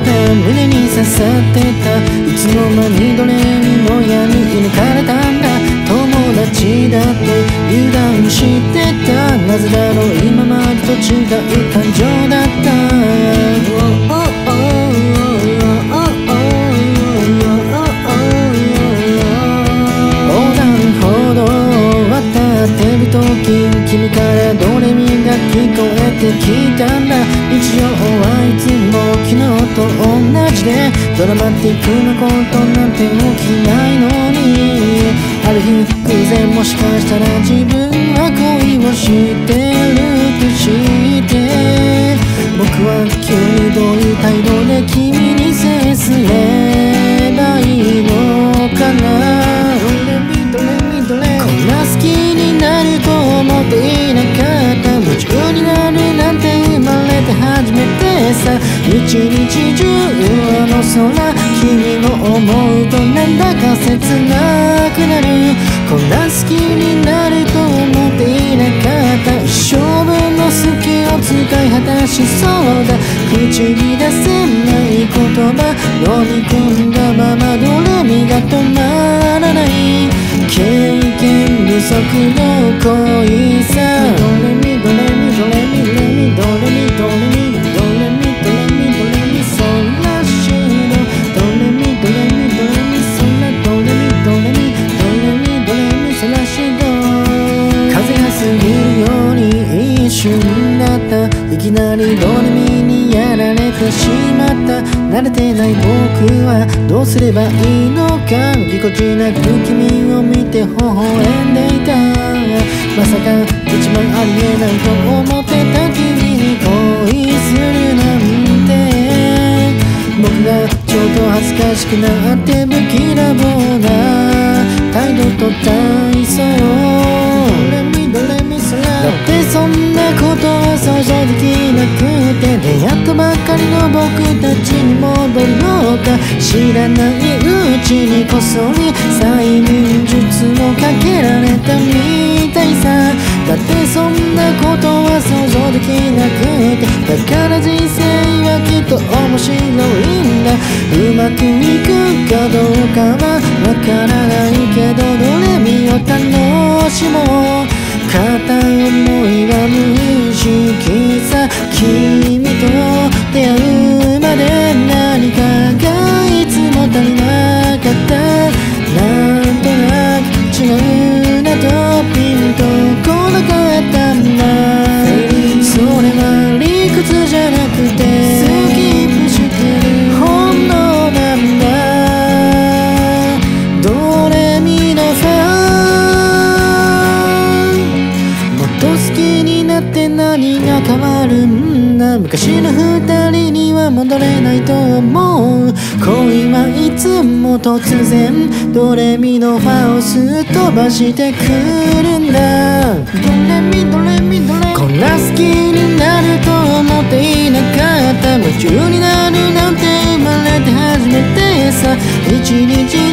胸に刺さってた。いつの間にドレミの矢に抜かれたんだ。友達だって油断してた。なぜだろう今までと違う感情だった。横断歩道を渡ってる時、君からドレミが聞こえてきたんだ。日常はいつも昨日と同じで、ドラマティックなことなんて起きないのに、ある日偶然もしかしたら自分は恋をしてると知って、僕は急にどういう態度で君に接すればいいのかな。こんな好きになると思っていなかった。夢中になるなんて生まれて初めてさ。一日中あの空、君を思うとなんだか切なくなる。こんな好きになると思っていなかった。一生分の好きを使い果たしそうだ。口に出せない言葉飲み込んだままドレミが止まらない。経験不足の恋さ。ドレミドレミドレミドレミドレミドレミドレミドレミドレミソラシドドレミドレミドレミソラドレミドレミドレミドレミソラシド。風が過ぎるように一瞬だった。いきなりドレミにやられてしまった。慣れてない僕はどうすればいいのか。ぎこちなく君を見て微笑んでいた。まさか一番ありえないと思ってた君に恋するなんて。僕がちょっと恥ずかしくなって不気なぼうな態度とったいそうよ。だってそんなことは想像できなくて、出会ったばっかりの僕たちに戻ろうか。知らないうちにこっそり催眠術をかけられたみたいさ。だってそんなことは想像できなくて、だから人生はきっと面白いんだ。うまくいくかどうかはわからないけど、ドレミを楽しもう。片思いは無意識さ。君と出会うまで何かがいつも足りなかった。なんとなく違うなとピンとこなかったんだ。それは理屈じゃなくてスキップしてる本能なんだ。ドレミのファン好きになって何が変わるんだ。昔の二人には戻れないと思う。恋はいつも突然ドレミのファをすっ飛ばしてくるんだ。ドレミドレミドレミ。こんな好きになると思っていなかった。夢中になるなんて生まれて初めてさ。一日